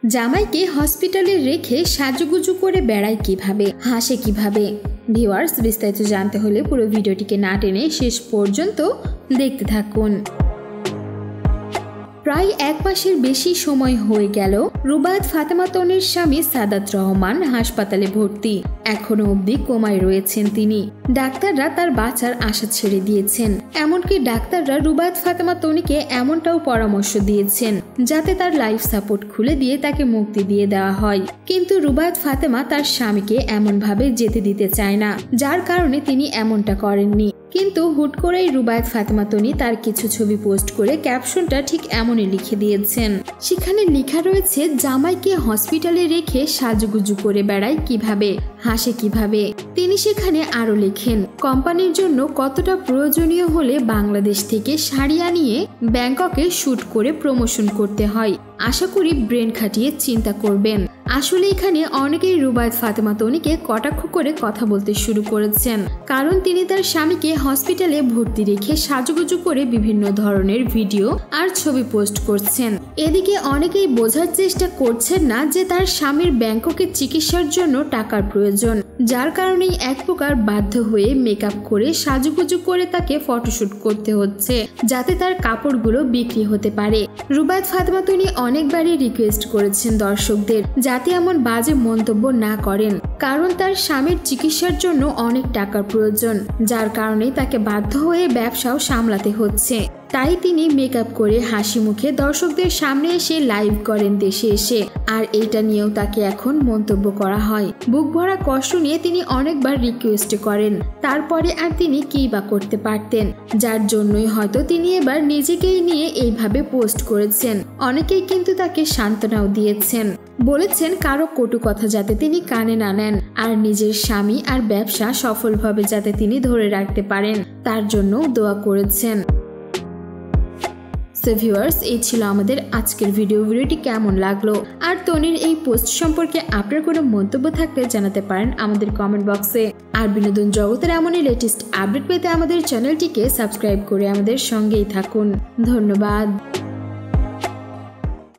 জামাইকে হসপিটালে রেখে সাজুগুজু করে বেড়ায় কিভাবে, হাসে কিভাবে। ভিউয়ার্স, বিস্তারিত জানতে হলে পুরো ভিডিওটিকে না টেনে শেষ পর্যন্ত দেখতে থাকুন। প্রায় এক মাসের বেশি সময় হয়ে গেল রুবায়েত ফাতেমা তনির স্বামী সাদাত রহমান হাসপাতালে ভর্তি। এখনো অবধি কোমায় রয়েছেন তিনি। ডাক্তাররা তার বাঁচার আশা ছেড়ে দিয়েছেন। এমনকি ডাক্তাররা রুবায়েত ফাতেমা তনিকে এমনটাও পরামর্শ দিয়েছেন যাতে তার লাইফ সাপোর্ট খুলে দিয়ে তাকে মুক্তি দিয়ে দেওয়া হয়। কিন্তু রুবায়েত ফাতেমা তার স্বামীকে এমনভাবে যেতে দিতে চায় না, যার কারণে তিনি এমনটা করেননি। কিন্তু হুট করেই রুবায়েত ফাতেমা তনি তার কিছু ছবি পোস্ট করে ক্যাপশনটা ঠিক এমনই লিখে দিয়েছেন। সেখানে লেখা রয়েছে, জামাইকে হসপিটালে রেখে সাজুগুজু করে বেড়ায় কিভাবে, হাসে কিভাবে। তিনি সেখানে আরো লেখেন, কোম্পানির জন্য কতটা প্রয়োজনীয় হলে বাংলাদেশ থেকে শাড়ি আনিয়ে ব্যাংককে শুট করে প্রমোশন করতে হয়। আশা করি ব্রেন খাটিয়ে চিন্তা করবেন। আসলে এখানে অনেকেই রুবায়েত ফাতেমা তনিকে কটাক্ষ করে কথা বলতে শুরু করেছেন, কারণ তিনি তার স্বামীকে হসপিটালে ভর্তি রেখে সাজুগুজু করে বিভিন্ন ধরনের ভিডিও আর ছবি পোস্ট করছেন। এদিকে অনেকেই বোঝার চেষ্টা করছেন না যে তার স্বামীর ব্যাংককে চিকিৎসার জন্য টাকার প্রয়োজন, যার কারণেই এক প্রকার বাধ্য হয়ে মেকআপ করে সাজুগুজু করে তাকে ফটোশুট করতে হচ্ছে যাতে তার কাপড়গুলো বিক্রি হতে পারে। রুবায়েত ফাতেমা তনি অনেকবারই রিকোয়েস্ট করেছেন দর্শকদের যাতে এমন বাজে মন্তব্য না করেন, কারণ তার স্বামীর চিকিৎসার জন্য অনেক টাকার প্রয়োজন, যার কারণে তাকে বাধ্য হয়ে ব্যবসাও সামলাতে হচ্ছে। তাই তিনি মেকআপ করে হাসি মুখে দর্শকদের সামনে এসে লাইভ করেন দেশে এসে। আর এইটা নিয়েও তাকে এখন মন্তব্য করা হয়। বুক ভরা কষ্ট নিয়ে তিনি অনেকবার রিকোয়েস্ট করেন, তারপরে আর তিনি কি বা করতে পারতেন, যার জন্যই হয়তো তিনি এবার নিজেকেই নিয়ে এইভাবে পোস্ট করেছেন। অনেকেই কিন্তু তাকে সান্ত্বনাও দিয়েছেন, বলেছেন কারো কটু কথা যাতে তিনি কানে না নেন, আর নিজের স্বামী আর ব্যবসা সফলভাবে যাতে তিনি ধরে রাখতে পারেন তার জন্য দোয়া করেছেন। ভিউয়ার্স, এই ছিল আমাদের আজকের ভিডিওটি কেমন লাগলো, আর তনির এই পোস্ট সম্পর্কে আপনার কোনো মন্তব্য থাকলে জানাতে পারেন আমাদের কমেন্ট বক্সে। আর বিনোদন জগতের এমনই লেটেস্ট আপডেট পেতে আমাদের চ্যানেলটিকে সাবস্ক্রাইব করে আমাদের সঙ্গেই থাকুন। ধন্যবাদ।